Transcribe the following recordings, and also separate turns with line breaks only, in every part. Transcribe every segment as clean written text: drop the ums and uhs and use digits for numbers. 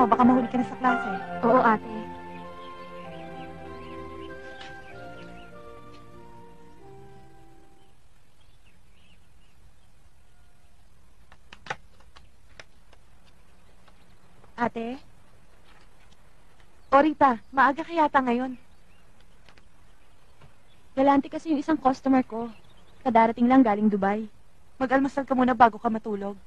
mo, baka mahuli ka na sa klase.
Oo, ate.
Ate? O Rita, maaga ka yata ngayon.
Galante kasi yung isang customer ko. Kadarating lang galing Dubai.
Mag-almasal ka muna bago ka matulog.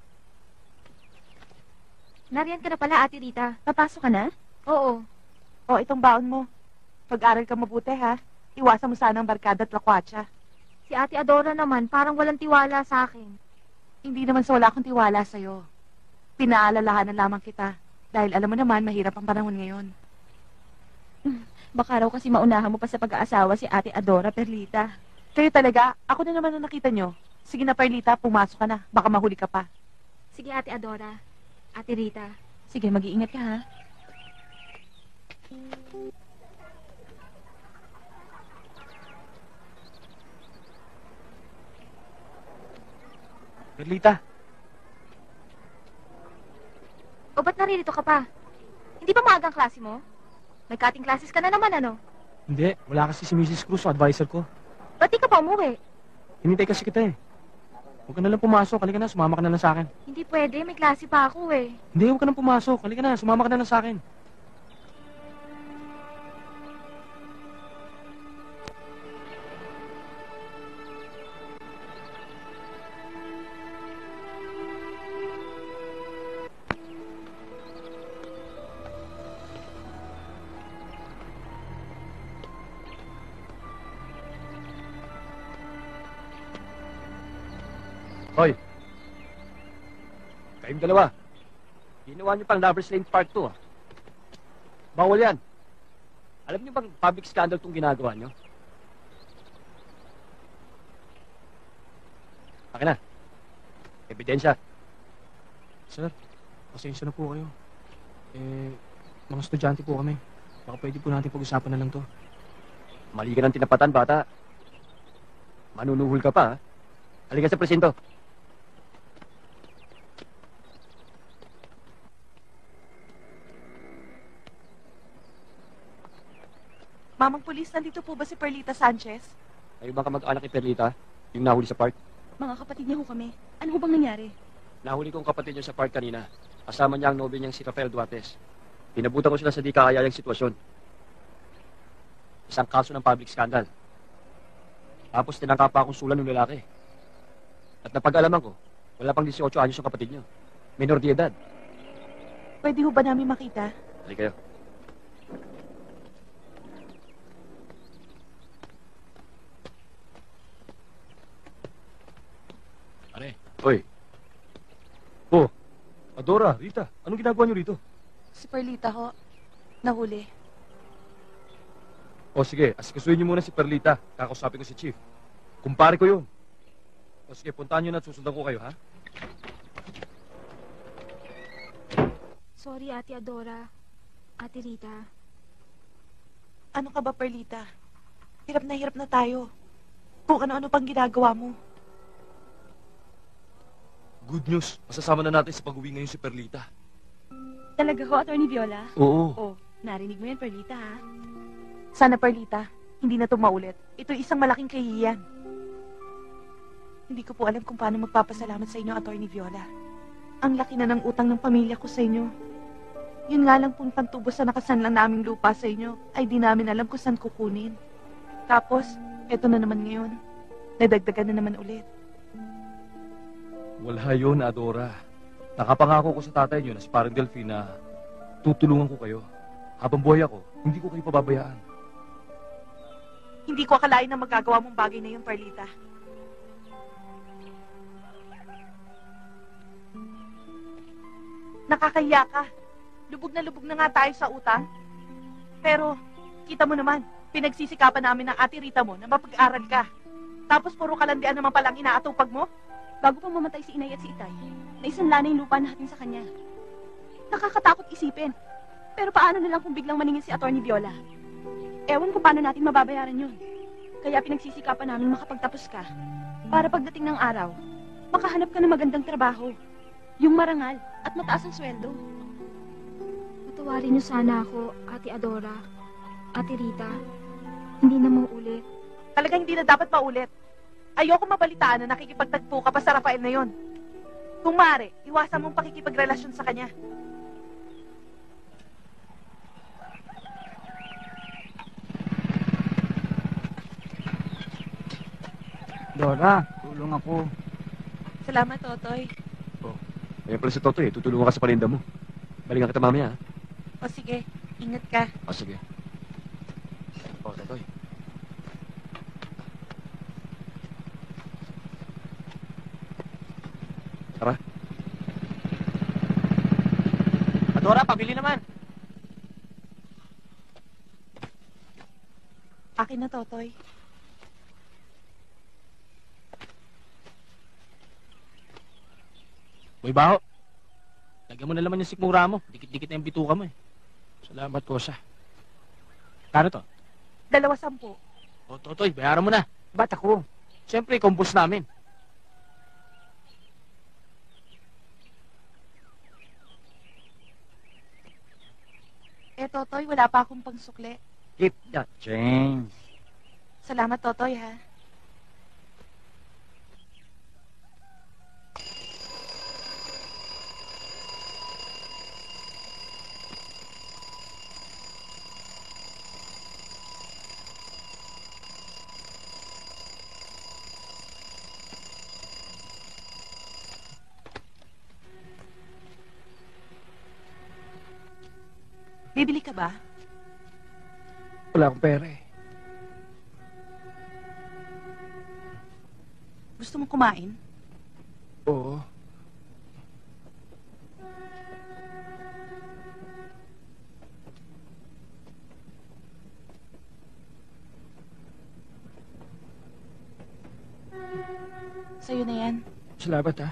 Nariyan ka na pala, Ate Rita. Papasok ka na? Oo.
O, itong baon mo. Pag-aral ka mabuti, ha? Iwasan mo sana ang barkada at lakwatsa.
Si Ate Adora naman, parang walang tiwala sa akin.
Hindi naman sa wala akong tiwala sa'yo. Pinaalalahanan lamang kita. Dahil alam mo naman, mahirap ang panahon ngayon.
Baka raw kasi maunahan mo pa sa pag-aasawa si Ate Adora, Perlita.
Kayo talaga, ako na naman ang nakita nyo. Sige na, Perlita, pumasok ka na. Baka mahuli ka pa.
Sige, Ate Adora. Ate Rita. Sige, mag-iingat ka, ha?
Perlita,
O, ba't naririto ka pa? Hindi ba maagang klase mo? May cutting classes ka na naman, ano?
hindi. Wala kasi si Mrs. Cruz, advisor ko.
Ba't di ka pa umuwi?
Hinintay kasi kita eh. Huwag ka na lang pumasok. Halika na, sumama ka na lang sa akin.
Hindi pwede, may klase pa ako eh.
Hindi, huwag ka na pumasok. Halika na, sumama ka na lang sa akin. Hoy! Kayong dalawa. Ginawa niyo pang Lovers Lane Part 2, ah. Bawal yan. Alam niyo bang public scandal itong ginagawa niyo? Akin na. Ebidensya. Sir, pasensya na po kayo. Mga estudyante po kami. Baka pwede po natin pag-usapan na lang to. Mali ka ng tinapatan, bata. Manunuhol ka pa, ha? Halika sa presinto.
Mamang Pulis, nandito po ba si Perlita Sanchez?
Kayo bang kamag-anak ni Perlita? Yung nahuli sa park?
Mga kapatid niya ho kami. Ano ho bang nangyari?
Nahuli kong kapatid niyo sa park kanina. Kasama niya ang nobya niyang si Rafael Duates. Pinabutan ko sila sa di kaayayang sitwasyon. Isang kaso ng public scandal. Tapos tinangka pa akong sulan ng lalaki. At napag-alaman ko, wala pang 18 anyos yung kapatid niyo. Minor de edad.
Pwede ho ba namin makita?
Halika kayo.
Pare.
Hoy. Oh, Adora, Rita, anong ginagawa niyo rito?
Si Perlita ho. Nahuli.
O sige, asikasuhin niyo muna si Perlita. Kakausapin ko si Chief. Kumpare ko yun. O sige, puntahan niyo na at susundan ko kayo, ha?
Sorry, Ate Adora. Ate Rita.
Ano ka ba, Perlita? Hirap na tayo. Kung ano-ano pang ginagawa mo.
Good news. Masasama na natin sa pag-uwi ngayon si Perlita.
Talaga ho, Atty. Viola?
Oo.
Oh, narinig mo yan, Perlita, ha?
Sana, Perlita, hindi na ito maulit. Ito isang malaking kahihiyan. Hindi ko po alam kung paano magpapasalamat sa inyo, Atty. Viola. Ang laki na ng utang ng pamilya ko sa inyo. Yun nga lang pong pantubos sa nakasanlang naming lupa sa inyo ay di namin alam kung saan kukunin. Tapos, eto na naman ngayon. Nadagdagan na naman ulit.
Wala yun, Adora. Nakapangako ko sa tatay niyo na si Parang Delphine na tutulungan ko kayo. Habang buhay ako, hindi ko kayo pababayaan.
Hindi ko akalain na magagawa mong bagay na yun, Perlita. Nakakahiya ka. Lubog na nga tayo sa utang. Pero, kita mo naman, pinagsisikapan namin ng ate Rita mo na mapag-aral ka. Tapos puro kalandian naman palang inaatupag mo.
Bago pa mamatay si Inay at si Itay, naisanla na yung lupa natin sa kanya. Nakakatakot isipin. Pero paano na lang kung biglang maningil si Atty. Viola? Ewan ko paano natin mababayaran yun. Kaya pinagsisikapan namin makapagtapos ka. Para pagdating ng araw, makahanap ka ng magandang trabaho. Yung marangal at mataas ang sweldo.
Patawarin niyo sana ako, Ate Adora, Ate Rita. Hindi na mauulit.
Talagang hindi na dapat maulit. Ayoko mabalitaan na nakikipagtagpo ka pa sa Rafael na yon. Kung maaari, iwasan mong pakikipagrelasyon sa kanya.
Dora, tulong ako.
Salamat, Totoy.
Ayan pala si Toto eh. Tutulungan ka sa paninda mo. Balikan kita mamaya, ha?
O sige, ingat ka.
O, sige. O, Totoy. Tara. Adora, pabili naman.
Akin na, Totoy.
Boy Baho, lagyan mo na naman yung sikmura mo. Dikit-dikit na yung bituka mo eh. Salamat, Kosa. Kano to?
210.
O, Totoy, bayaran mo na.
Ba't ako?
Siyempre, kumpos namin.
Totoy, wala pa akong pangsukli.
Keep that change.
Salamat, Totoy, ha? Bibili ka ba?
Wala akong pera eh.
Gusto mong kumain?
Oo.
Sa'yo na yan.
Salamat, ha?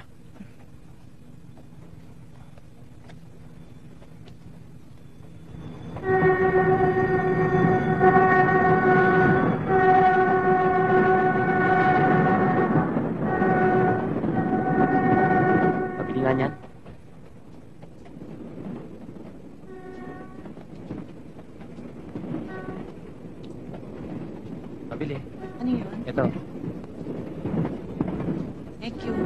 Pabili nga niyan. Pabili.
Ano yun?
Ito.
Thank you.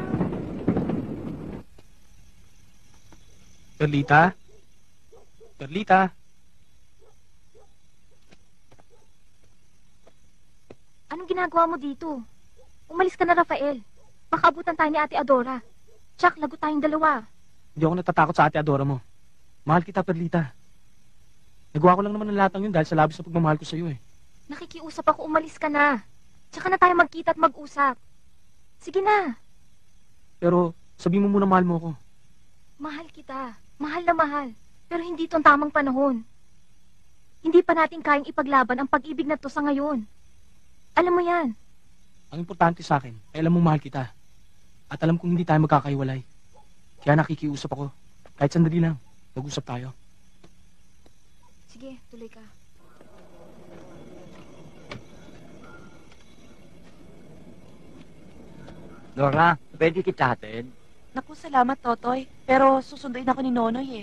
Perlita? Perlita?
Anong ginagawa mo dito? Umalis ka na, Rafael. Baka abutan tayo ni Ate Adora. Tsak, lagot tayong dalawa.
Hindi ako natatakot sa ate Adora mo. Mahal kita, Perlita. Nagawa ko lang naman ng lahat ng yun dahil sa labis na pagmamahal ko sa iyo eh.
Nakikiusap ako, umalis ka na. Tsaka na tayo magkita at mag-usap. Sige na.
Pero sabihin mo muna mahal mo ako.
Mahal kita. Mahal na mahal. Pero hindi ito ang tamang panahon. Hindi pa natin kayang ipaglaban ang pag-ibig na to sa ngayon. Alam mo yan.
Ang importante sa akin ay alam mo mahal kita. At alam kong hindi tayo magkakaiwalay. Kaya nakikiusap ako. Kahit sandali lang, mag-usap tayo.
Sige, tuloy ka.
Dora, pwede kita hatid?
Naku, salamat, Totoy. Pero susunduin ako ni Nonoy eh.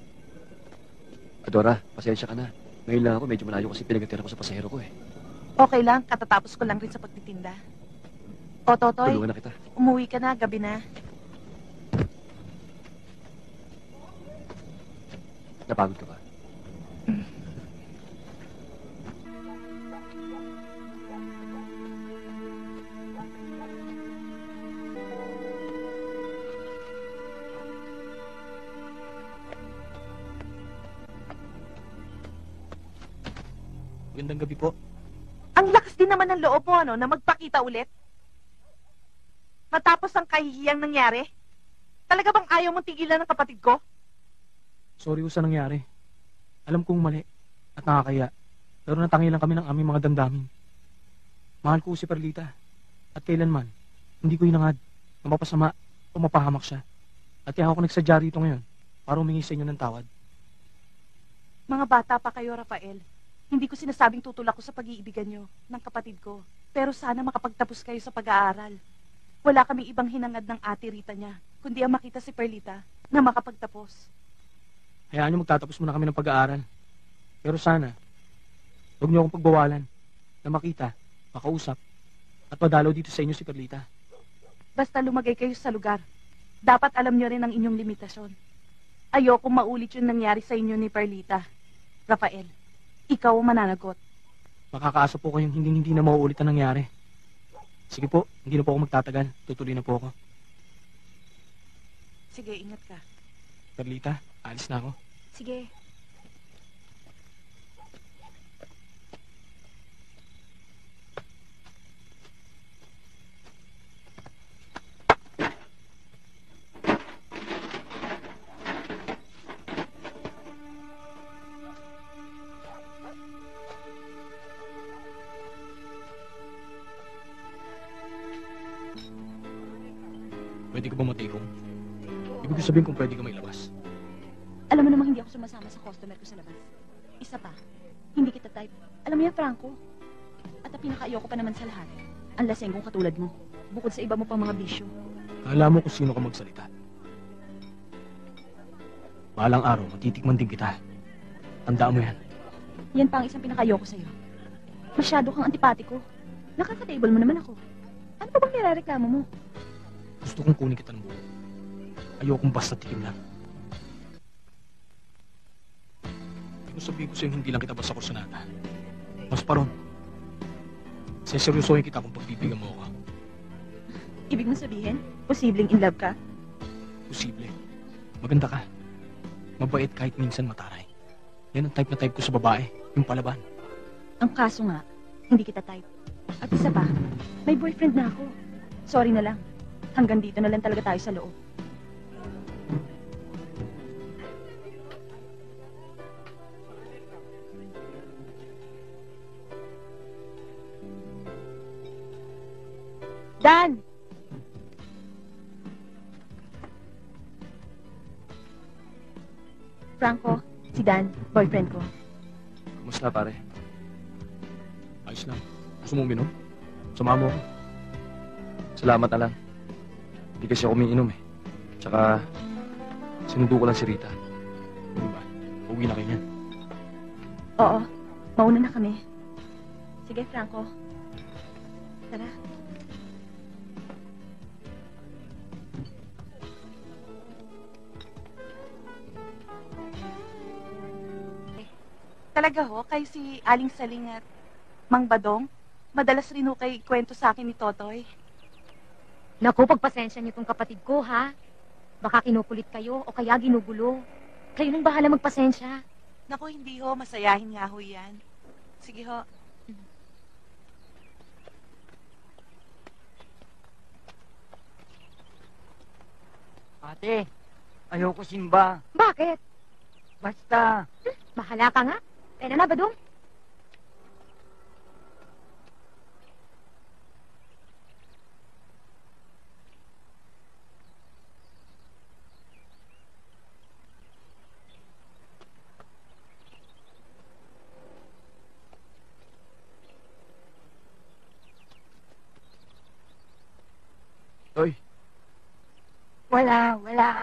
Adora, pasensya ka na. Ngayon lang ako, medyo malayo kasi pinagtira ko sa pasahero ko eh.
Okay lang, katatapos ko lang rin sa pagtitinda. O, Totoy,
Tulungan na kita.
umuwi ka na, gabi na.
Napagod ka ba? Magandang gabi po.
Ang lakas din naman ng loob mo, ano, na magpakita ulit. Matapos ang kahihiyang nangyari. Talaga bang ayaw mong tigilan ng kapatid ko?
Sorry sa nangyari. Alam kong mali at nakakaya. Pero natangi lang kami ng aming mga damdamin. Mahal ko si Perlita. At kailanman, hindi ko hinangad na mapasama o mapahamak siya. At kaya ako nagsadya rito ngayon para humingi sa inyo ng tawad.
Mga bata pa kayo, Rafael. Hindi ko sinasabing tutulak ko sa pag-iibigan nyo ng kapatid ko. Pero sana makapagtapos kayo sa pag-aaral. Wala kaming ibang hinangad ng ate Rita niya, kundi ang makita si Perlita na makapagtapos.
Hayaan niyo magtatapos muna kami ng pag-aaral. Pero sana, huwag niyo akong pagbawalan na makita, makausap, at madalaw dito sa inyo si Perlita.
Basta lumagay kayo sa lugar. Dapat alam niyo rin ang inyong limitasyon. Ayokong maulit yung nangyari sa inyo ni Perlita. Rafael, ikaw ang mananagot.
Makakaasa po kayong hindi na mauulit ang nangyari. Sige po, hindi na po ako magtatagal. Tutuloy na po ako.
Sige, ingat ka.
Perlita, alis na ako.
Sige.
Pwede ko ba matikong? Ibig ko sabihin kung pwede ka may labas.
Alam mo namang hindi ako sumasama sa customer ko sa labas. Isa pa, hindi kita type. Alam mo yan, Franco. At ang pinaka-ayoko pa naman sa lahat, ang lasenggong katulad mo. Bukod sa iba mo pang mga bisyo.
Alam mo kung sino ka magsalita. Balang araw, matitikman din kita. Tandaan mo yan.
Yan pa ang isang pinaka-ayoko sa'yo. Masyado kang antipatiko. Nakaka-table mo naman ako. Ano pa bang nirereklamo mo?
Gusto kong kunin kita ng buo. Ayokong basta tikim lang. Kung sabihin ko sa'yo, hindi lang kita basta kursanata. Mas pa ron. Seseryosohin kita kung pagbibigyan mo ako.
Ibig mo sabihin, posibleng in love ka?
Posible. Maganda ka. Mabait kahit minsan mataray. Yan ang type na type ko sa babae. Yung palaban.
Ang kaso nga, hindi kita type. At isa pa, may boyfriend na ako. Sorry na lang. Hanggang dito na lang talaga tayo sa loob. Dan! Franco, si Dan, boyfriend ko.
Kamusta pare? Ayos lang. Gusto mo uminom? Sama mo ako. Salamat na lang. Hindi kasi ako umiinom eh. Tsaka, sinundo ko lang si Rita. Ano ba? Uwi na kayo niyan.
Oo, mauna na kami. Sige, Franco. Tara.
Talaga ho, kayo si Aling Saling at Mang Badong? Madalas rin ho kayo kwento sa akin ni Totoy.
Naku, pagpasensya niyo tong kapatid ko, ha? Baka kinukulit kayo o kaya ginugulo. Kayo nang bahala magpasensya.
Naku, hindi ho, masayahin nga ho yan. Sige ho.
Ate, ayoko simba.
Bakit?
Basta.
Bahala ka nga. Pwede na, Badong?
Toy,
Wala.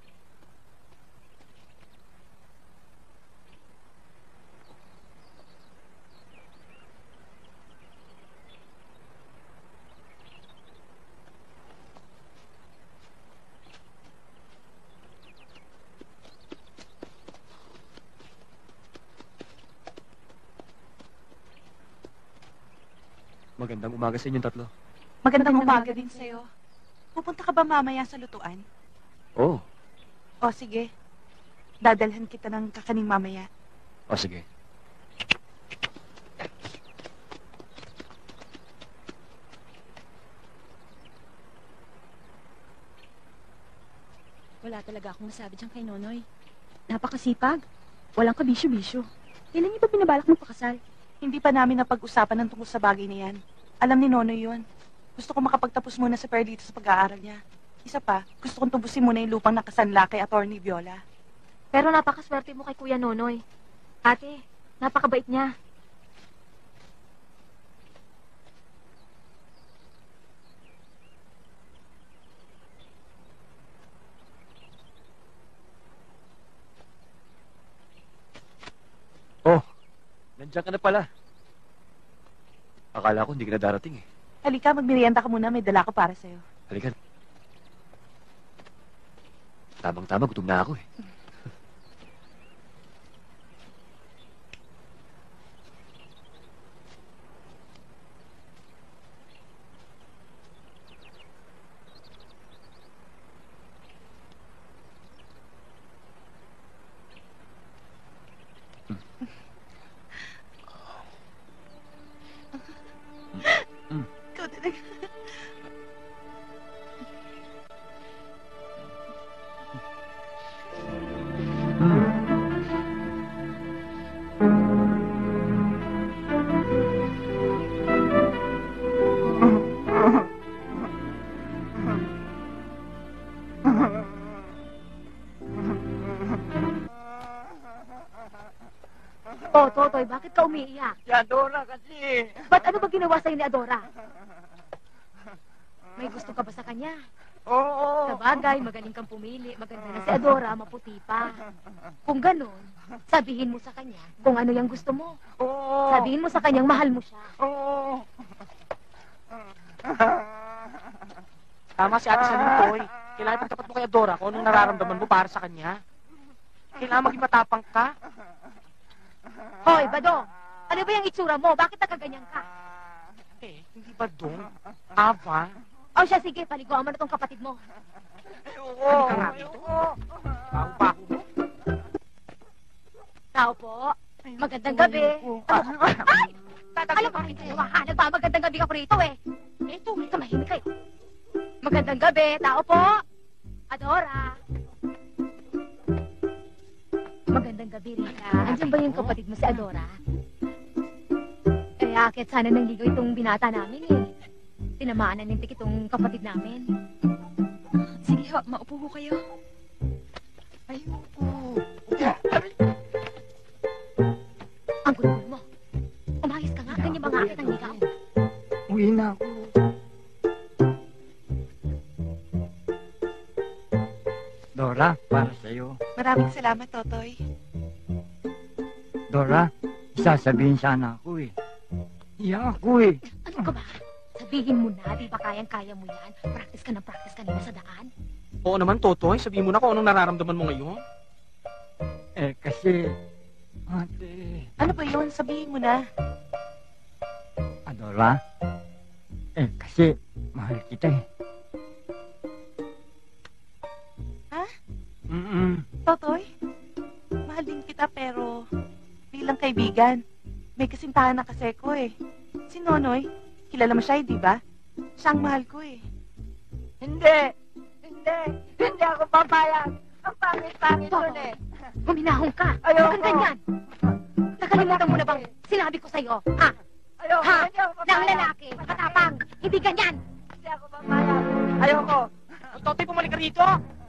magandang umaga sa inyong tatlo.
Magandang umaga din sa'yo. Pupunta ka ba mamaya sa lutuan?
Oo.
O sige, dadalhan kita ng kakaning mamaya.
O sige.
Wala talaga akong masabi dyan kay Nonoy. Napakasipag. Walang kabisyo-bisyo. Kailan niyo ba binabalak magpakasal?
Hindi pa namin napag-usapan ng tungkol sa bagay na yan. Alam ni Nonoy yun. Gusto ko makapagtapos muna sa Perlita sa pag-aaral niya. Isa pa, gusto kong tubusin muna yung lupang nakasanla kay Atty. Viola.
Pero napakaswerte mo kay Kuya Nonoy. Ate, napakabait niya.
Nandiyan ka na pala. Akala ko hindi ka na darating eh.
Halika, magmerienda ka muna. May dala ko para sa'yo.
Halika. Tamang-tama, gutom na ako eh.
Ikaw talaga.
Oh, Totoy, bakit ka umiiyak?
Si Adora kasi.
Ba't ano ba ginawa sa'yo ni Adora? May gusto ka ba sa kanya?
Oo.
Sa bagay, magaling kang pumili. Maganda na si Adora, maputi pa. Kung ganun, sabihin mo sa kanya kung ano yung gusto mo.
Oo.
Sabihin mo sa kanyang mahal mo siya.
Oo.
Tama si Ate Salutoy. Kailangan pagtapat mo kay Adora kung anong nararamdaman mo para sa kanya. Kailangan maging matapang ka.
Hoy, Badong! Ano ba yung itsura mo? Bakit nakaganyan ka?
Eh, hindi ba dong? Ava?
O siya, sige, paliguan mo na tong kapatid mo.
Ayoko.
Halika nga dito. Baho-baho mo.
Tao po. Magandang gabi. Ano ka? Ay! Alam ko rin kayo, ha? Nagmamagandang gabi ako rito eh. Eto, tumahimik kayo. Magandang gabi, tao po. Adora. Magandang gabi, Rita. Andiyan ba yung kapatid mo si Adora? Eh, akit sana nang ligaw itong binata namin eh. Tinamaan na nintik itong kapatid namin.
Sige ho, maupo ho kayo.
Ayoko.
Ang gulo mo. Umayos ka nga, ganyan mga akit ang ligaw.
Uwi na ako. Dora, para sa'yo.
Maraming salamat, Totoy.
Dora, sasabihin sana ako eh. Iyak ako eh.
Ano ka ba? Sabihin mo na, di ba kayang-kaya mo yan? Practice ka ng practice kanina sa daan.
Oo naman, Totoy. Sabihin mo na kung anong nararamdaman mo ngayon.
Eh, kasi... Ate...
Ano ba yun? Sabihin mo na.
Adora? Eh, kasi mahal kita eh.
Ha?
Totoy?
Mahal din kita pero bilang kaibigan, may kasintahan na kasi ko eh. Si Nonoy, kilala mo siya, di ba? Siya ang mahal ko eh.
Hindi! Hindi! Hindi ako papayag! Ang pangit-pangit
Toto.
nun eh!
Guminahon ka.
Ayoko.
Bakit ganyan? Nakalimutan mo na bang sinabi ko sa'yo? Ha?
Ayoko!
Ha?
Hindi ako
Na ang
papayag!
lalaki, matapang, hindi ganyan.
Hindi ako papayag! Ayoko!
Totoy, bumalik ka rito!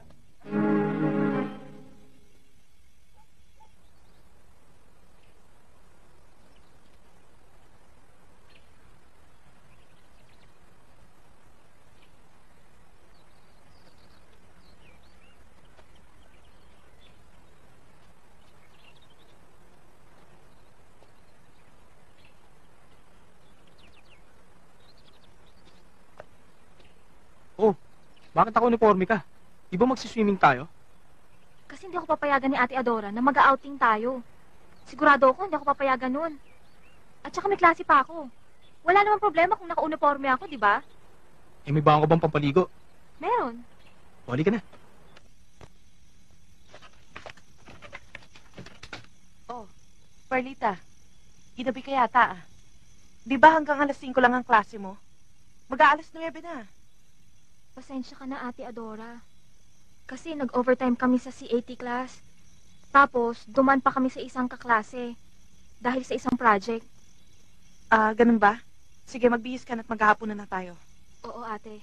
Oh, bakit ako uniforme ka? Di ba magsiswimming tayo?
Kasi hindi ako papayagan ni Ate Adora na mag-outing tayo. Sigurado ako hindi ako papayagan nun. At saka may klase pa ako. Wala namang problema kung naka-uniforme ako, di ba?
Eh, may baon ka bang pampaligo?
Meron.
Wali ka na.
Oh, Perlita, ginabi ka yata ah. Di ba hanggang alas 5 lang ang klase mo? Mag-aalas 9 na.
Pasensya ka na, Ate Adora. Kasi nag-overtime kami sa CAT class. Tapos, duman pa kami sa isang kaklase. Dahil sa isang project.
Ah, ganun ba? Sige, magbihis ka na't maghahaponan na tayo.
Oo, ate.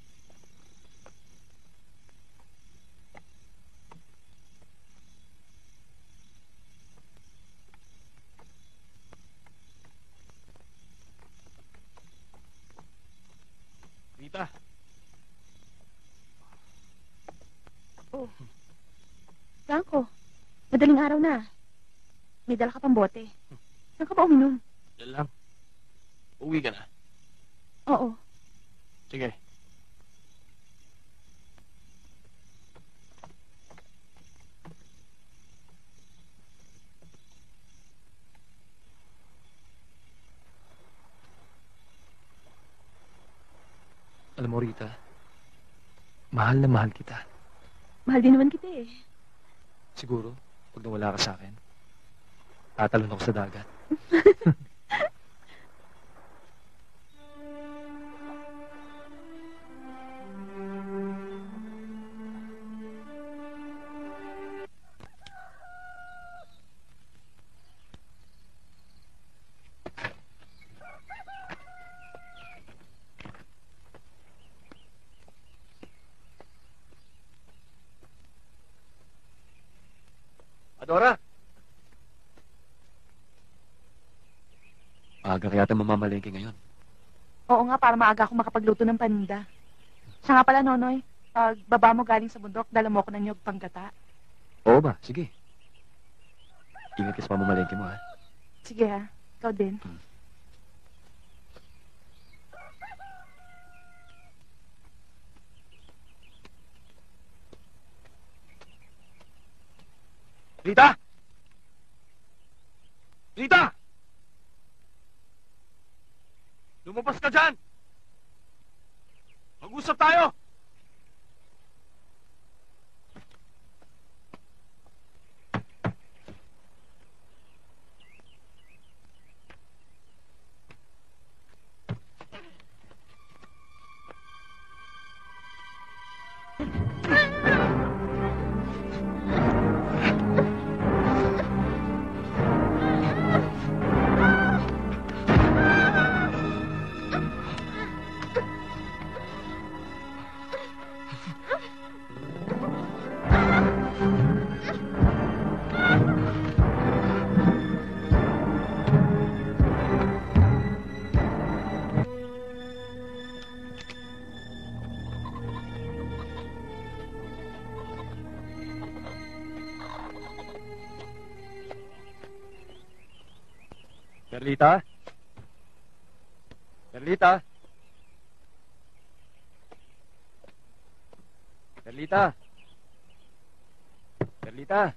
Rita,
Franco, madaling araw na. May dala ka pang bote. Saan ka ba uminom?
Yan lang. Uwi ka na.
Oo.
Sige. Alam mo, Rita, mahal na mahal kita.
Mahal din naman kita eh.
Siguro, pag nawala ka sa akin, tatalon ako sa dagat. Adora! Maaga kaya tayo mamamalengke ngayon.
Oo nga, para maaga ako makapagluto ng paninda. Siya nga pala, Nonoy, pag baba mo galing sa bundok, dala mo ko ng nyog panggata.
Oo ba? Sige. Ingat ka sa pamamalengke mo, ha?
Sige ha, ikaw din.
Rita! Rita! Lumabas ka dyan! Mag-usap tayo! Perlita? Perlita? Perlita? Perlita?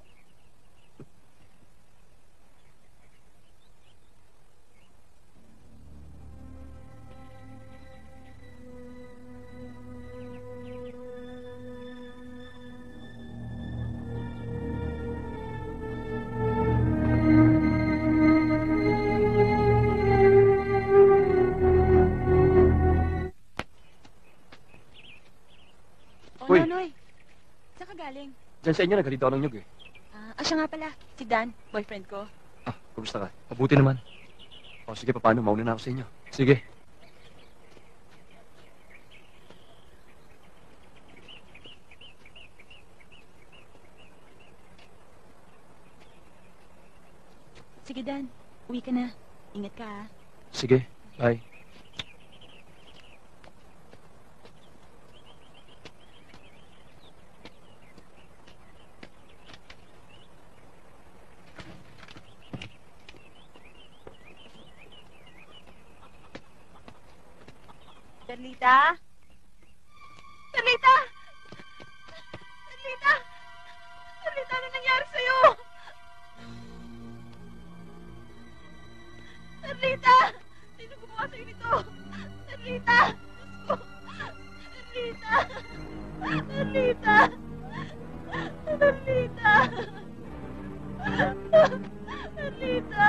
Oh,
Uy.
Nonoy. Saan ka galing?
Diyan sa inyo, naghalito ako ng nyug eh.
Siya nga pala. Si Dan, boyfriend ko.
Ah, kumusta ka? Mabuti naman. O sige, paano? Mauna na ako sa inyo. Sige.
Sige, Dan. Uwi ka na. Ingat ka, ha?
Sige, bye.
Perlita? Perlita! Perlita! Perlita, ano nangyari sa'yo? Perlita! Sino gumawa sa'yo nito? Perlita! Diyos ko! Perlita! Perlita! Perlita! Perlita!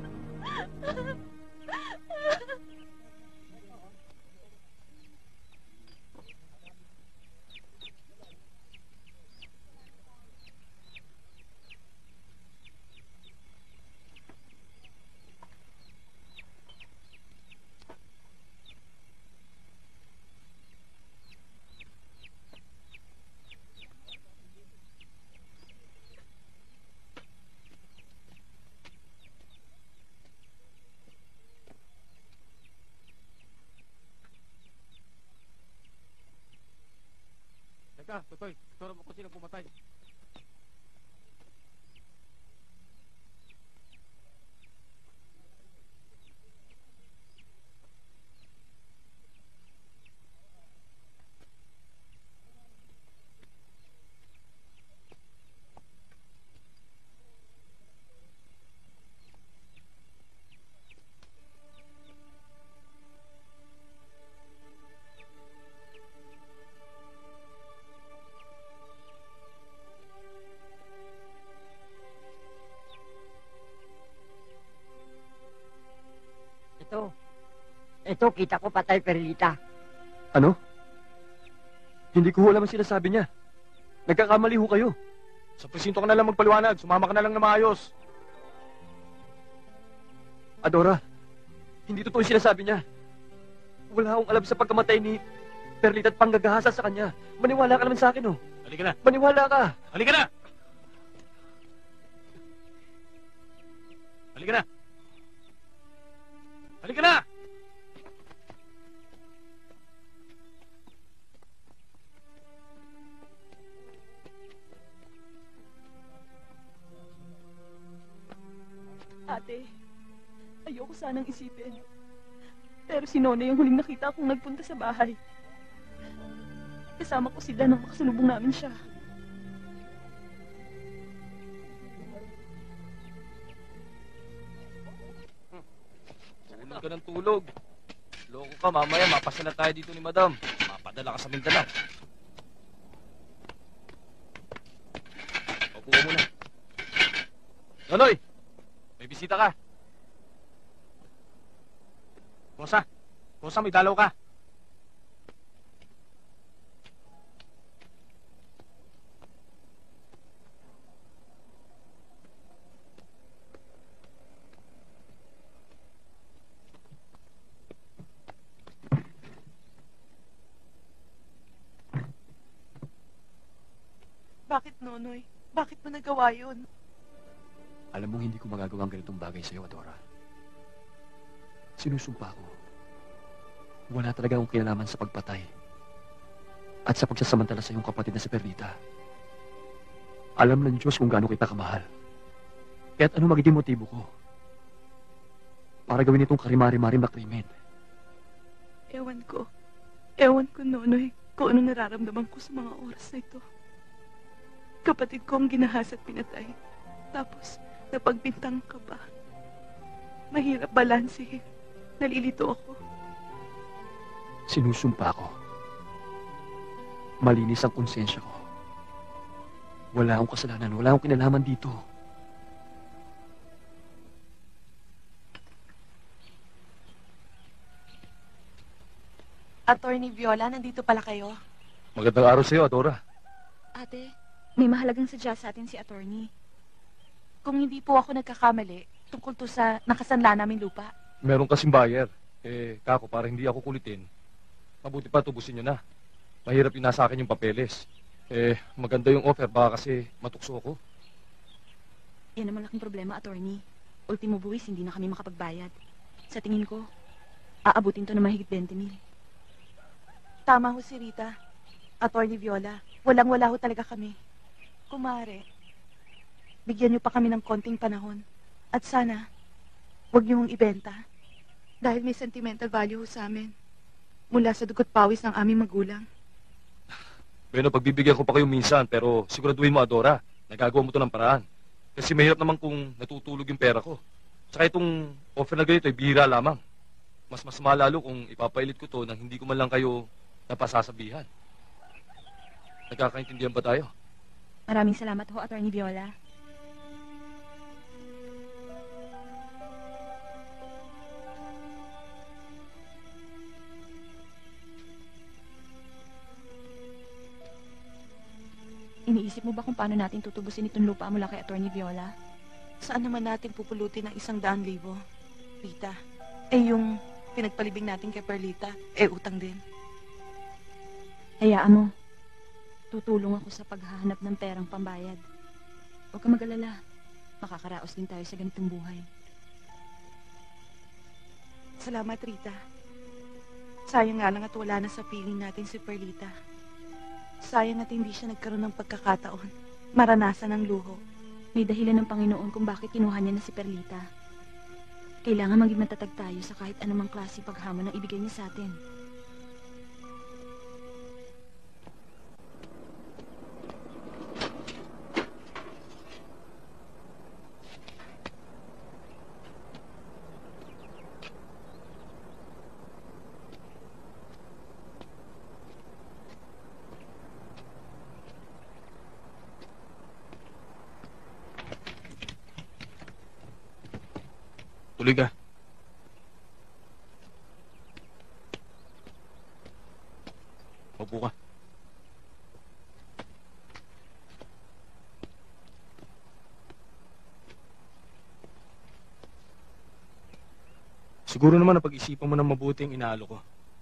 Teka, Totoy, turo mo kung sino pumatay.
Ito, kita ko patay Perlita.
Ano? Hindi ko alam ang sinasabi niya. Nagkakamali ho kayo. Sa presinto ka na lang magpaliwanag. Sumama ka na lang na maayos. Adora, hindi totoo yung sinasabi niya. Wala akong alam sa pagkamatay ni Perlita at panggagahasa sa kanya. Maniwala ka naman sa akin, oh.
Halika na.
Maniwala ka.
Halika na. Halika na. Halika na.
Ate, ayoko sanang isipin. Pero si Nona yung huling nakita kong nagpunta sa bahay. Kasama ko sila nang makasalubong namin siya.
Tulog ka ng tulog. Loko ka, mamaya mapasala tayo dito ni Madam. Mapadala ka sa Mindanao. Opo ka muna. Nonoy! May bisita ka.
Kosa. Kosa, may dalaw ka.
Bakit, Nonoy? Bakit mo nagawa yun?
Alam mong hindi ko magagawa ang ganitong bagay sa'yo, Adora. Sinusumpa ko. Wala talaga akong kinalaman sa pagpatay. At sa pagsasamantala sa iyong kapatid na si Perlita. Alam ng Diyos kung gaano kita kamahal. Kaya't ano magiging motibo ko? Para gawin itong karimari-marim na krimen.
Ewan ko. Ewan ko, Nonoy, kung ano nararamdaman ko sa mga oras na ito. Kapatid ko ang ginahas at pinatay. Tapos, napagbintang ka pa. Mahirap balansehin. Nalilito ako.
Sinusumpa ko. Malinis ang konsensya ko. Wala akong kasalanan, wala akong kinalaman dito.
Attorney Viola, nandito pala kayo.
Magandang araw sa'yo, Adora.
Ate, may mahalagang sadya sa atin si attorney.
Kung hindi po ako nagkakamali, tungkol to sa nakasanla naming lupa.
Meron kasing buyer. Kako, para hindi ako kulitin, mabuti pa tubusin nyo na. Mahirap yung nasa akin yung papeles. Maganda yung offer, baka kasi matukso ako.
Yan ang malaking problema, attorney. Ultimo buwis, hindi na kami makapagbayad. Sa tingin ko, aabutin to na mahigit 20,000.
Tama ho si Rita. Attorney Viola, walang-wala ho talaga kami. Kumare, bigyan niyo pa kami ng konting panahon. At sana, huwag niyo hong ibenta. Dahil may sentimental value ho sa amin. Mula sa dugot pawis ng aming magulang.
Bueno, pagbibigyan ko pa kayo minsan, pero siguraduhin mo, Adora, nagagawa mo to ng paraan. Kasi mahirap naman kung natutulog yung pera ko. Saka itong offer na ganito ay bihira lamang. Mas malalo kung ipapailit ko to nang hindi ko man lang kayo napasasabihan. Nagkakaintindihan ba tayo?
Maraming salamat ho, attorney Viola. Iniisip mo ba kung paano natin tutubusin itong lupa mula kay attorney Viola?
Saan naman natin pupulutin ng 100,000? Rita, yung pinagpalibing natin kay Perlita, utang din.
Hayaan mo. Tutulong ako sa paghahanap ng perang pambayad. Huwag ka mag-alala. Makakaraos din tayo sa ganitong buhay.
Salamat, Rita. Sayang nga lang at wala na sa piling natin si Perlita. Sayang at hindi siya nagkaroon ng pagkakataon. Maranasan ng luho.
May dahilan ng Panginoon kung bakit kinuha niya na si Perlita. Kailangan maging matatag tayo sa kahit anumang klase paghamon ang ibigay niya sa atin.
Tuloy ka. Maupo ka. Siguro naman na pag-isipan mo ng mabuti ang inaalo ko.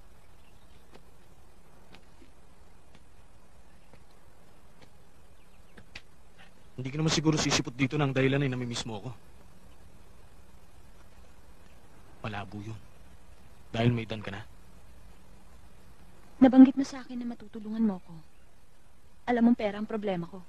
Hindi ka naman siguro sisipot dito ng dahilan ay namimiss mo ako. Malabo yun. Dahil may dan ka na.
Nabanggit mo sa akin na matutulungan mo ko. Alam mong pera ang problema ko.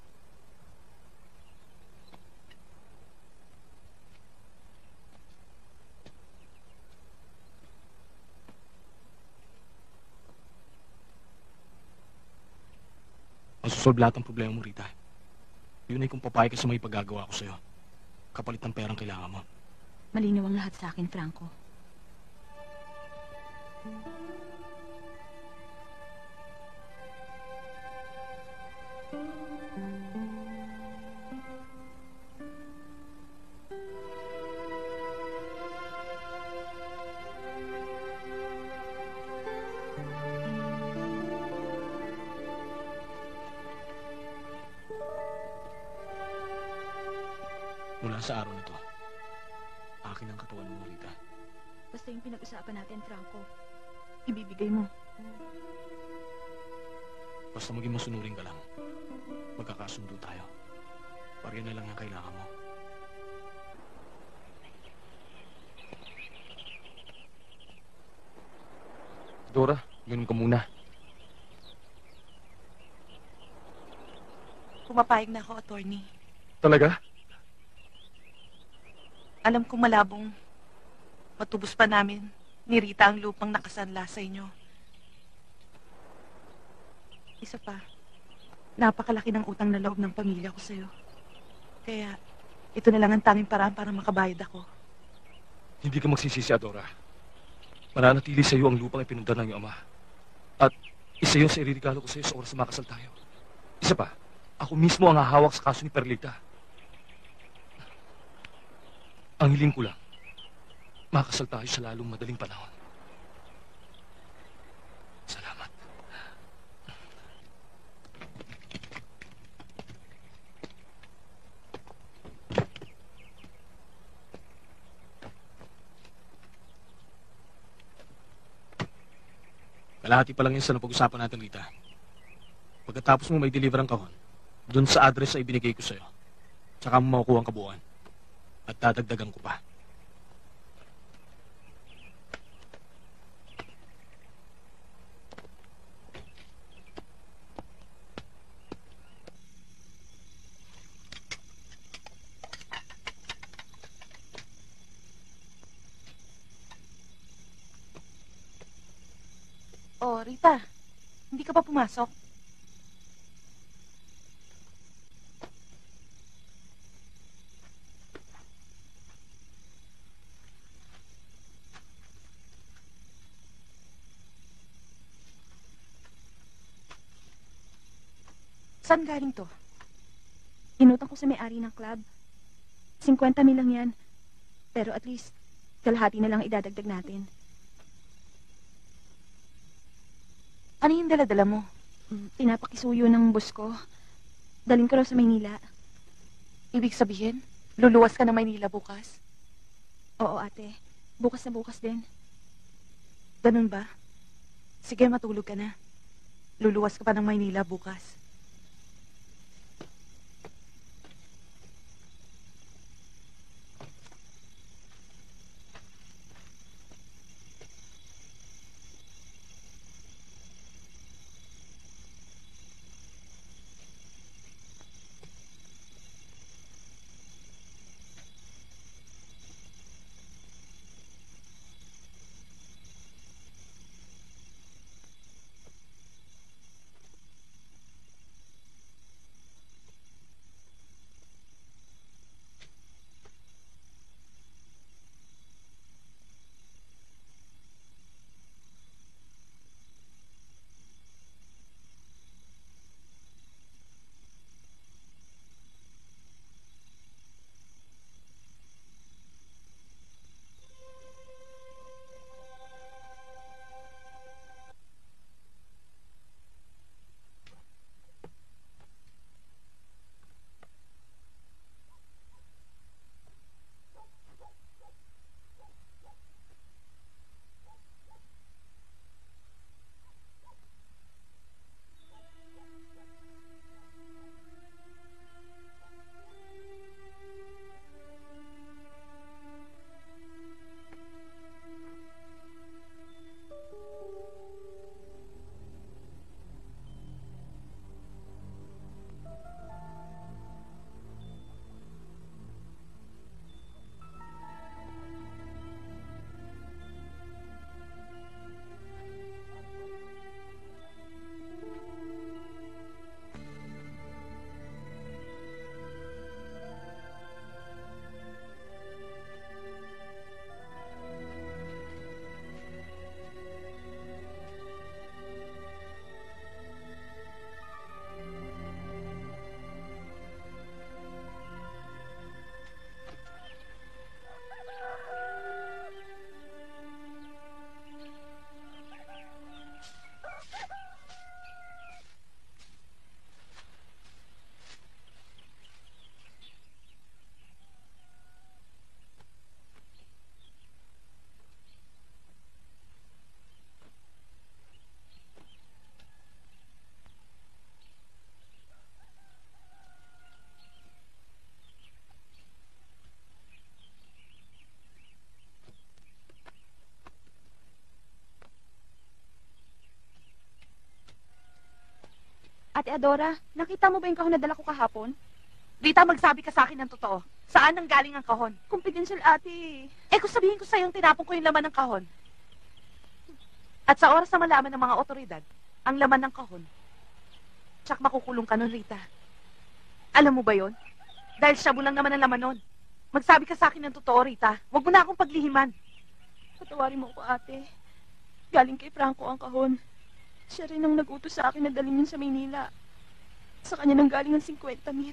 Masusolve lahat ng problema mo, Rita. Yun ay kung papayag ka sa may paggagawa ko sa'yo. Kapalit ng perang kailangan mo.
Malinaw ang lahat sa akin, Franco.
Mula sa araw nito, akin ang katawan mo, Rita.
Basta yung pinag-usapan natin, Franco. Ibibigay mo.
Basta maging masunurin ka lang. Magkakasundo tayo. Pareha na lang ang kailangan mo. Dora, ganun ka muna.
Pumapayag na ako, attorney.
Talaga?
Alam kong malabong matubos pa namin ni Rita ang lupang nakasanla sa inyo. Isa pa, napakalaki ng utang na loob ng pamilya ko sa'yo. Kaya, ito na lang ang tanging paraan para makabayad ako.
Hindi ka magsisisi, Adora. Mananatili sa iyo ang lupang ipinundan ng iyong ama. At isa yun sa iririgalo ko sa iyo sa oras na makasal tayo. Isa pa, ako mismo ang hahawak sa kaso ni Perlita. Ang hiling ko lang, makasal tayo sa lalong madaling panahon. Salamat. Kalahati pa lang yun sa napag-usapan natin, Rita. Pagkatapos mo may deliver ang kahon, dun sa address na ibinigay ko sa'yo, tsaka mo makukuha ang kabuuan. At dadagdagan ko pa.
Oh, Rita, hindi ka pa pumasok? Saan galing to?
Inutang ko sa may-ari ng club. 50 mil lang yan. Pero at least, kalahati na lang idadagdag natin.
Ano yung dala-dala mo?
Pinapakisuyo ng boss ko. Dalhin ko raw sa Maynila.
Ibig sabihin, luluwas ka na Maynila bukas?
Oo, ate. Bukas na bukas din.
Ganun ba? Sige, matulog ka na. Luluwas ka pa ng Maynila bukas.
Ate Adora, nakita mo ba yung kahon na dala ko kahapon?
Rita, magsabi ka sa akin ng totoo. Saan nang galing ang kahon?
Confidential, ate.
Eh kung sabihin ko sa'yo tinapon ko yung laman ng kahon. At sa oras na malaman ng mga otoridad, ang laman ng kahon, tsak makukulong ka nun, Rita. Alam mo ba yon? Dahil shabu lang naman ang laman nun. Magsabi ka sa akin ng totoo, Rita. Huwag mo na akong paglihiman.
Patawarin mo ko, ate. Galing kay Franco ang kahon. Siya rin ang nag-utos sa akin na dalhin yun sa Maynila. Sa kanya nang galing ang 50,000.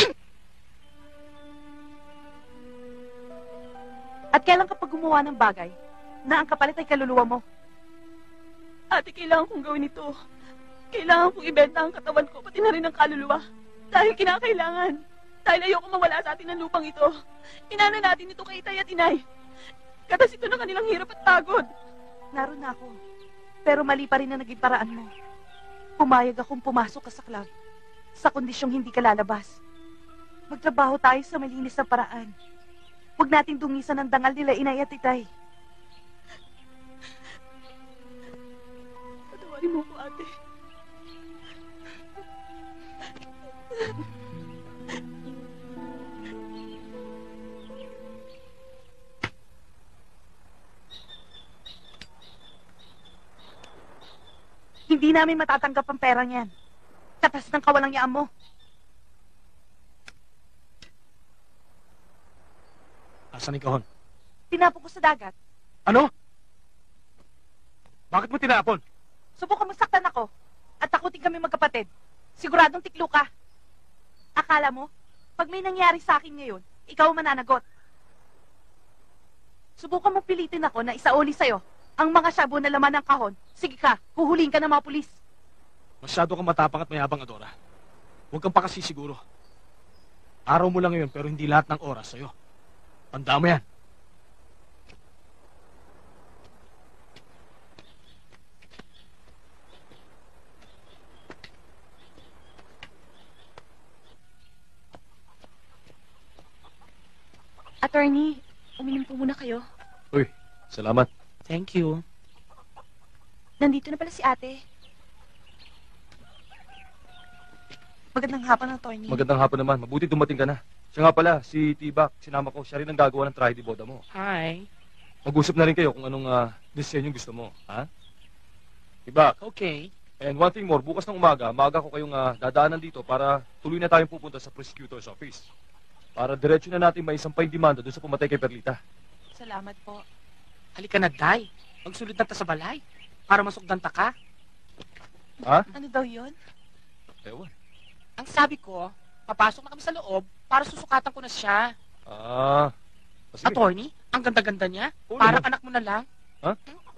At kailan kapag gumawa ng bagay na ang kapalit ay kaluluwa mo?
Ate, kailangan kong gawin ito. Kailangan kong ibenta ang katawan ko, pati na rin ang kaluluwa. Dahil kinakailangan. Dahil ayoko mawala sa atin ang lupang ito. Inana natin ito kay Itay at Inay. Katas ito ng kanilang hirap at pagod.
Naroon na ako. Pero mali pa rin na naging paraan mo. Pumayag akong pumasok ka sa club. Sa kondisyong hindi ka lalabas. Magtrabaho tayo sa malinis na paraan. Huwag natin dungisan ang dangal nila Inay at Itay.
Patawarin mo ko, ate.
Hindi namin matatanggap ang perang yan. Katas ng kawalang yaan mo.
Asan yung kahon?
Tinapon ko sa dagat.
Ano? Bakit mo tinapon?
Subukan mo saktan ako. At takutin kami magkapatid. Siguradong tiklo ka. Akala mo, pag may nangyari sa akin ngayon, ikaw ang mananagot. Subukan mo pilitin ako na isauli sa'yo ang mga shabu na laman ng kahon. Sige ka, huhulihin ka ng mga pulis.
Masyado kang matapang at mayabang, Adora. Huwag kang pakasisiguro. Araw mo lang ngayon pero hindi lahat ng oras sa'yo. Tandaan mo yan.
Attorney, uminom po muna kayo.
Uy, salamat.
Thank you.
Nandito na pala si ate.
Magandang hapon, attorney.
Magandang hapon naman. Mabuti dumating ka na. Siya nga pala, si Tibak, sinama ko. Siya rin ang gagawa ng trahe de boda mo.
Hi.
Mag-usap na rin kayo kung anong disenyo gusto mo, ha? Tibak,
Okay.
and one thing more, bukas ng umaga, maaga ko kayong dadaanan dito para tuloy na tayong pupunta sa prosecutor's office. Para diretso na natin may isampay demanda doon sa pumatay kay Perlita.
Salamat po.
Halika na, Day. Magsulid na ta sa balay. Para masugdanta ka.
Ha?
Ano daw yun?
Ewan.
Ang sabi ko, papasok na kami sa loob para susukatan ko na siya.
Sige.
Attorney, ang ganda-ganda niya.
Oo
Parang
naman.
anak mo na lang.
Ha?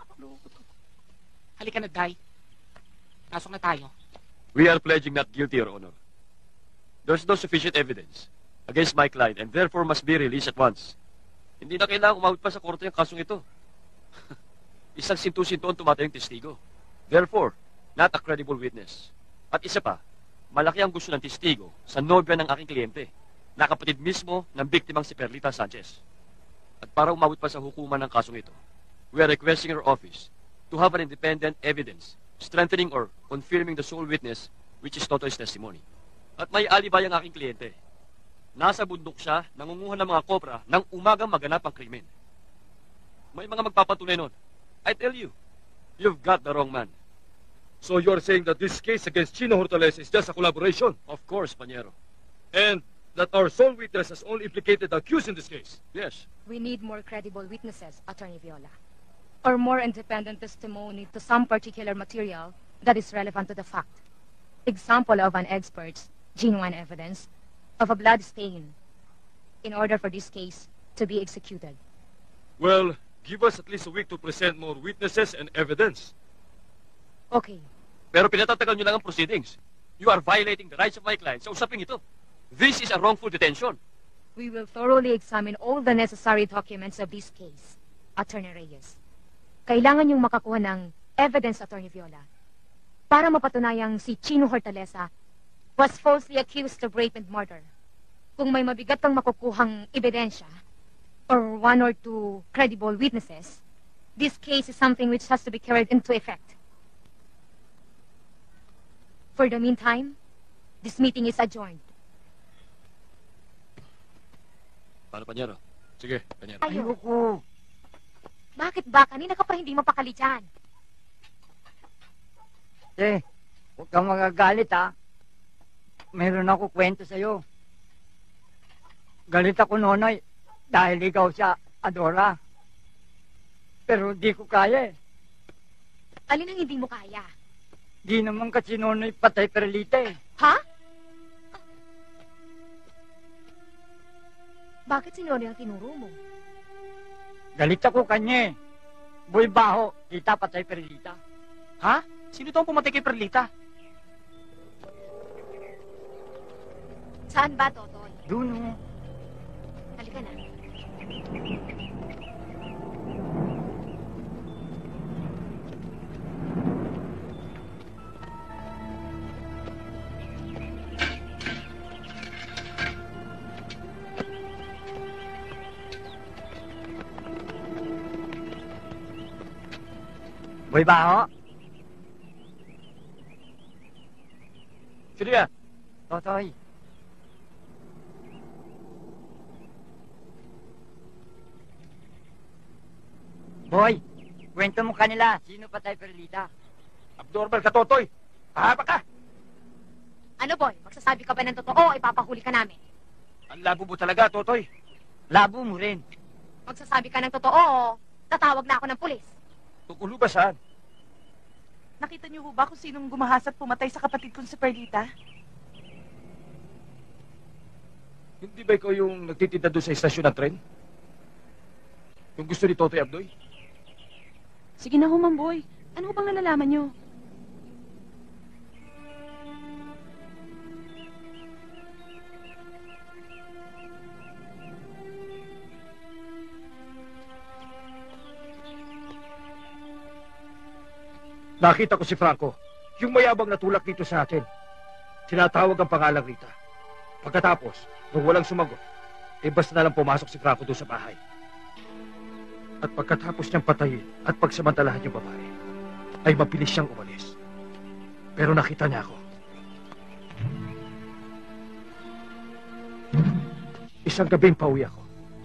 Halika na, Day. Pasok na tayo.
We are pledging not guilty, Your Honor. There's no sufficient evidence against my client and therefore must be released at once. Hindi na kailangang umawit pa sa korte ang kasong ito. Isang sintu-sinto ang tumatay ng testigo. Therefore, not a credible witness. At isa pa, malaki ang gusto ng testigo sa nobya ng aking kliyente, na kapatid mismo ng biktimang si Perlita Sanchez. At para umawit pa sa hukuman ng kasong ito, we are requesting your office to have an independent evidence strengthening or confirming the sole witness which is Totoy's testimony. At may alibay ang aking kliyente. Nasa bundok siya, nangunguha ng mga kopra nang umagang maganap ang krimen. May mga magpapatunay nun. I tell you, you've got the wrong man.
So you're saying that this case against Chino Hortales is just a collaboration?
Of course, Panyero.
And that our sole witness has only implicated the accused in this case?
Yes.
We need more credible witnesses, Attorney Viola. Or more independent testimony to some particular material that is relevant to the fact. Example of an expert's genuine evidence of a blood stain in order for this case to be executed.
Well, give us at least a week to present more witnesses and evidence.
Okay.
Pero pinatatagal nyo lang ang proceedings. You are violating the rights of my client sa usaping ito. This is a wrongful detention.
We will thoroughly examine all the necessary documents of this case, Attorney Reyes. Kailangan yung makakuha ng evidence, Attorney Viola, para mapatunayang si Chino Hortaleza was falsely accused of rape and murder. Kung may mabigat kang makukuhang ebidensya, or one or two credible witnesses, this case is something which has to be carried into effect. For the meantime, This meeting is adjourned.
Paano, Panyero? Sige, Panyero.
Ayo.
Ayoko.
Bakit ba? Kanina ka pa hindi mapakali dyan.
Huwag kang magagalit ha. Meron ako kwento sa'yo. Galit ako, Nonoy, dahil ikaw siya, Adora. Pero di ko kaya eh.
Alin ang hindi mo kaya?
Di naman kasi Nonoy patay Perlita eh.
Ha? Bakit si Nori ang tinuro mo?
Galit ako kanya eh. Boy Baho, kita patay Perlita.
Ha? Sino to ang pumatay kay Perlita?
Saan ba, Totoy?
Doon oh.
Halika na.
Boy Baho,
Sino yan?
Totoy. Boy, kwento mo kanila, sino patay Perlita?
Abnormal ka, Totoy. Pahaba ka.
Ano, boy? Magsasabi ka ba ng totoo o ipapahuli ka namin?
Ang labo mo talaga, Totoy.
Labo mo rin.
Magsasabi ka ng totoo o tatawag na ako ng pulis?
Tukulo ba saan?
Nakita niyo ho ba kung sinong gumahas at pumatay sa kapatid kong si Perlita?
Hindi ba ikaw yung nagtitinda doon sa istasyon ng tren? Yung gusto ni Totoy Abdoy?
Sige na ho, Mamboy. Ano ho bang nalalaman nyo?
Nakita ko si Franco, yung mayabang natulak dito sa atin. Tinatawag ang pangalang Rita. Pagkatapos, nung walang sumagot, basta na lang pumasok si Franco doon sa bahay. At pagkatapos niyang patayin at pagsamantalahan yung babae, ay mabilis siyang umalis. Pero nakita niya ako. Isang gabing pauwi ako.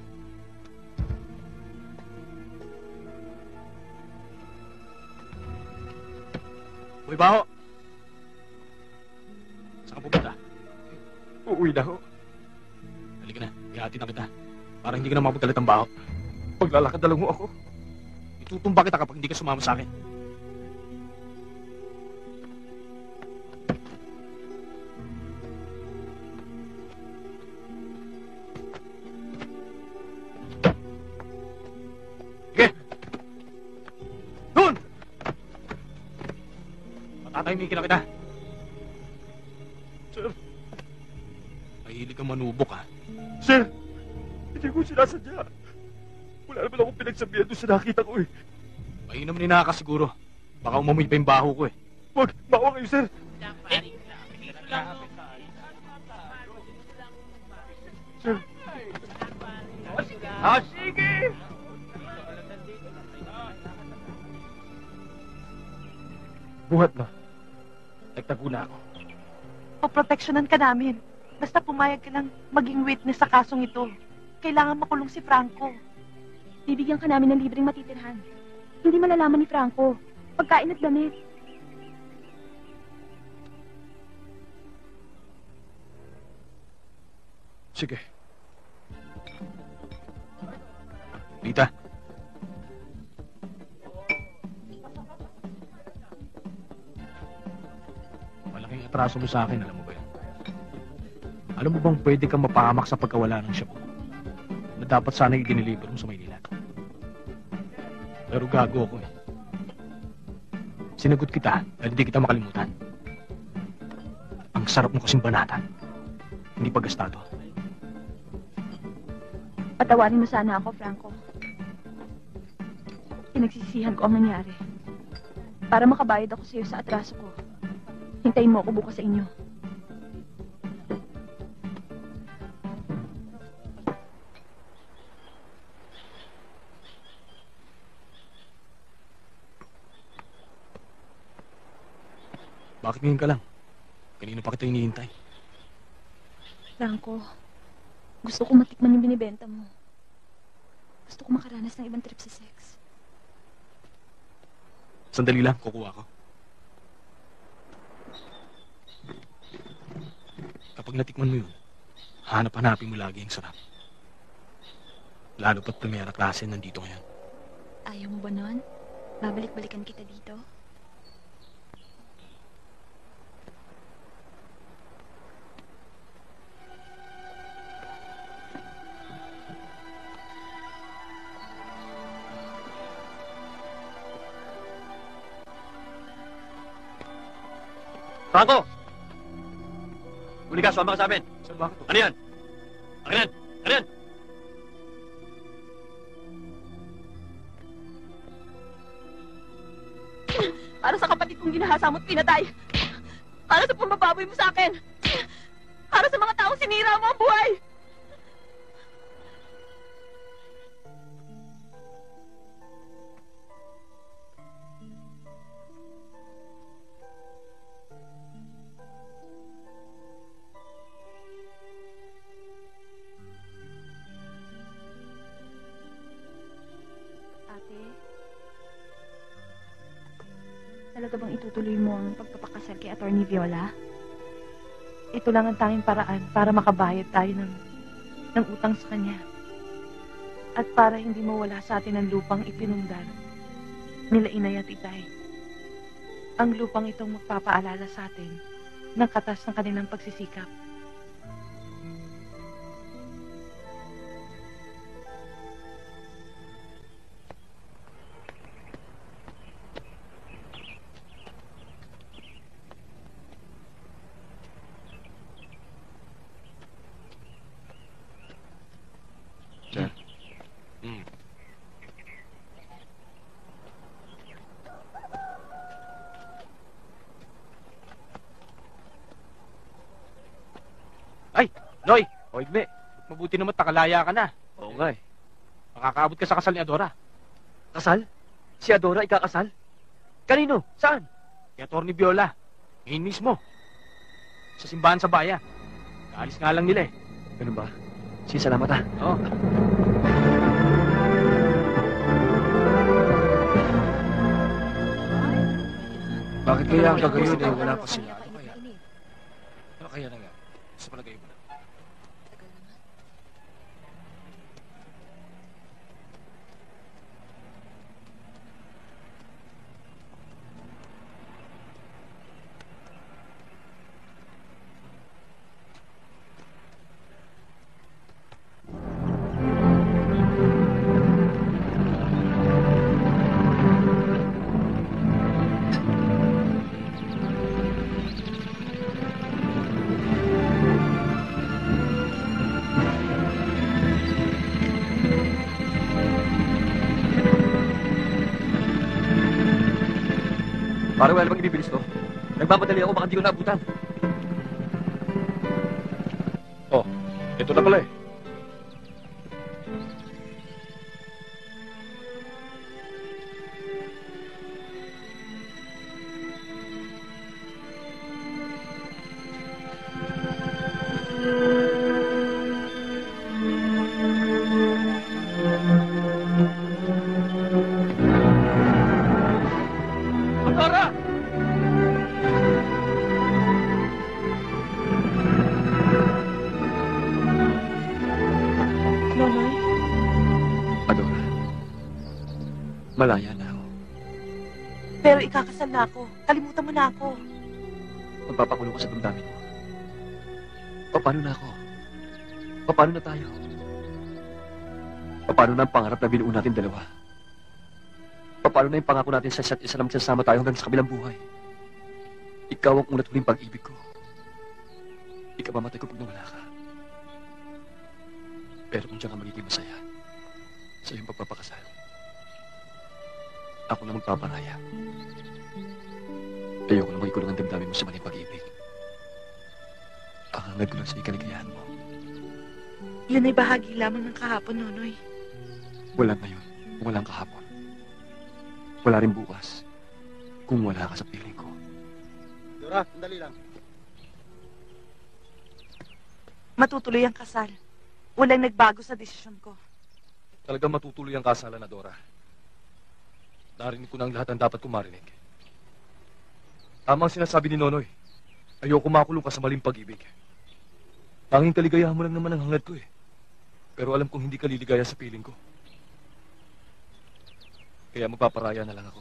Boy Baho! Saan ka pupunta?
Uuwi na ho.
Halika na, ihatid na kita. Para hindi ka na mapagalit ang baho.
Maglalakad na lang ho ako.
Itutumba kita kapag hindi ka sumama sa akin. Sige! Doon! Patatahimikin na kita.
Sir,
Mahilig kang manubok, ha?
sir, hindi ko sinasadya. Wala naman akong pinagsabihan doon sa nakita ko eh.
Mainam ni Naka siguro. Baka umamoy pa yung baho ko, eh.
Wag, bawa kayo, sir. Sir.
Ah, sige!
Buhat na. Nagtago na ako.
Poproteksyonan ka namin. Basta pumayag ka lang maging witness sa kasong ito. Kailangan makulong si Franco.
Bibigyan ka namin ng libreng matitirhan. Hindi malalaman ni Franco. Pagkain at damit.
Sige.
Rita. Malaking atraso mo sa akin, alam mo ba yan? Alam mo bang pwede kang mapahamak sa pagkawala ng shabu na dapat sana i-deliver mo sa Maynila? Pero gago ako eh. Sinagot kita dahil hindi kita makalimutan. Ang sarap mo kasing banatan. Hindi pagastado.
Patawarin mo sana ako, Franco. Pinagsisihan ko ang nangyari. Para makabayad ako sa iyo sa atraso ko. Hintayin mo ako bukas sa inyo.
Bakit ngayon ka lang? Kanina pa kita hinihintay.
Franco, gusto ko matikman yung binibenta mo. Gusto ko makaranas ng ibang trip sa sex.
Sandali lang, kukuha ko. Kapag natikman mo yun, hanap-hanapin mo lagi ang sarap. Lalo pat primera klase nandito ngayon.
Ayaw mo ba nun? Babalik-balikan kita dito?
Franco! Huli ka, sumama ka sa amin.
Sir, bakit to?
Ano yan? Akin yan! Ano yan?
Para sa kapatid kong ginahasa mo't pinatay. Para sa pambababoy mo sa akin. Para sa mga taong sinira mo ang buhay. Ate, talaga bang itutuloy mo ang pagpapakasal kay Atty. Viola?
Ito lang ang tanging paraan para makabayad tayo ng utang sa kanya. At para hindi mawala sa atin ang lupang ipinundan nila Inay at Itay. Ang lupang itong magpapaalala sa atin ng katas ng kanilang pagsisikap.
Noy, o Igme, mabuti naman takalaya ka na.
Oo nga eh.
Makakaabot ka sa kasal ni Adora.
Kasal? Si Adora ikakasal? Kanino? Saan?
Kay Atty. Viola. Ngayon mismo. Sa simbahan sa bayan. Kaalis nga lang nila eh.
Ganun ba? Sige, salamat ah.
Oo.
Bakit kaya ang gagayon eh, wala pa sila? Ano kaya? Ano kaya na nga? Sa palagay mo na.
Parang wala bang ibibilis to? Nagmamadali ako, baka hindi ko naabutan.
Oh, ito na pala eh.
Adora!
Nonoy,
Adora, malaya na ako.
pero ikakasal na ako. Kalimutan mo na ako.
Magpapakulong ko sa damdamin mo. Paano na ako? Paano na tayo? Paano na ang pangarap na binuo natin dalawa? Paano na yung pangako natin sa isa't isa na magsasama tayo hanggang sa kabilang buhay? Ikaw ang unat huling pag-ibig ko. Ikamamatay ko pag nawala ka. Pero kung diyan ka magiging masaya sa iyong pagpapakasal, ako na magpaparaya. Ayoko na magikulong ang damdamin mo sa maling pag-ibig. Ang hangad ko lang sa ikaligayahan mo.
Yun ay bahagi lamang ng kahapon, Nonoy.
Walang ngayon, walang kahapon. Wala rin bukas kung wala ka sa piling ko.
Dora, sandali lang.
Matutuloy ang kasal. Walang nagbago sa desisyon ko.
Talagang matutuloy ang kasalan na Dora. Narinig ko na ang lahat ng dapat kong marinig. Tama ang sinasabi ni Nonoy. Ayoko makulong ka sa maling pag-ibig. Tanging kaligayahan mo lang naman ang hangad ko eh. Pero alam kong hindi ka liligaya sa piling ko. Kaya magpaparaya na lang ako.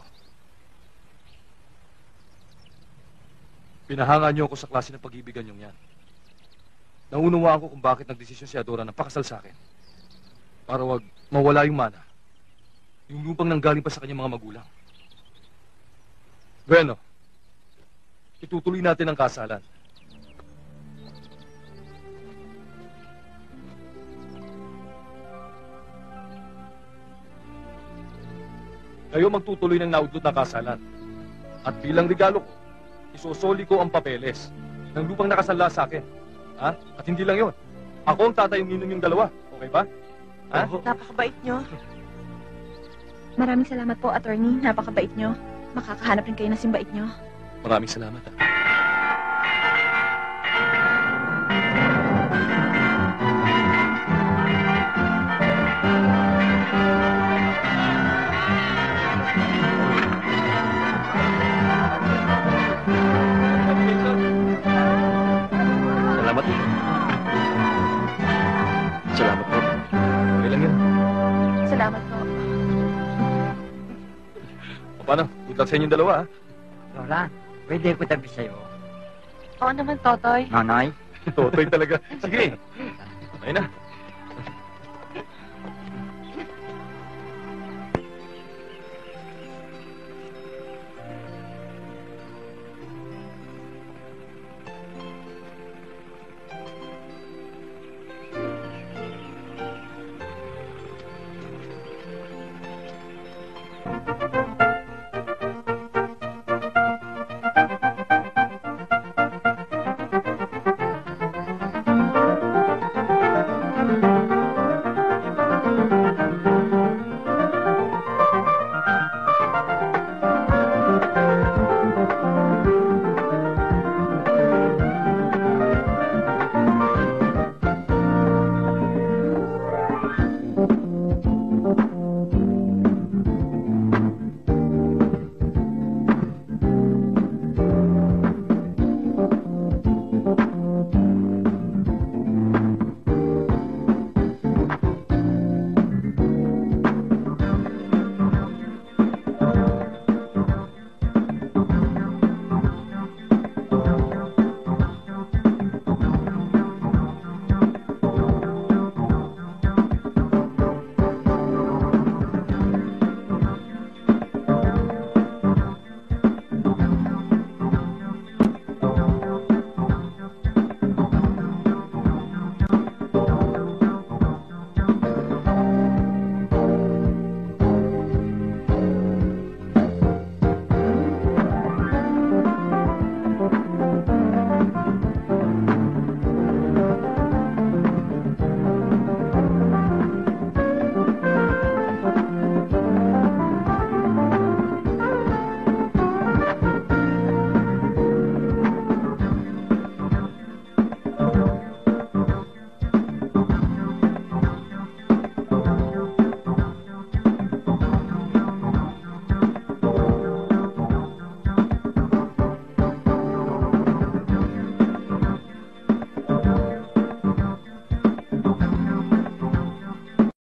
Pinahanga niyo ako sa klase ng pag-ibigan niyong yan. Naunawaan ko kung bakit nagdesisyon si Adora na pakasal sa akin. Para wag mawala yung mana. Yung lupang nanggaling pa sa kanyang mga magulang. Bueno, itutuloy natin ang kasalan. Kayo magtutuloy ng naudlot na kasalan. At bilang regalo ko, isusoli ko ang papeles ng lupang nakasala sa akin. Ha? At hindi lang yon. Ako ang tatayong ninong yung dalawa. Okay ba? Ha?
Napakabait nyo.
Maraming salamat po, attorney. Napakabait nyo. Makakahanap rin kayo ng simbait nyo.
Maraming salamat. Salamat po. Salamat po. Okay lang yan.
Salamat po.
O paano? Good luck sa inyong dalawa, ha?
Dora, pwede ko tabi sa'yo.
Oo naman, Totoy.
Nanay?
Totoy talaga. Sige. Okay na.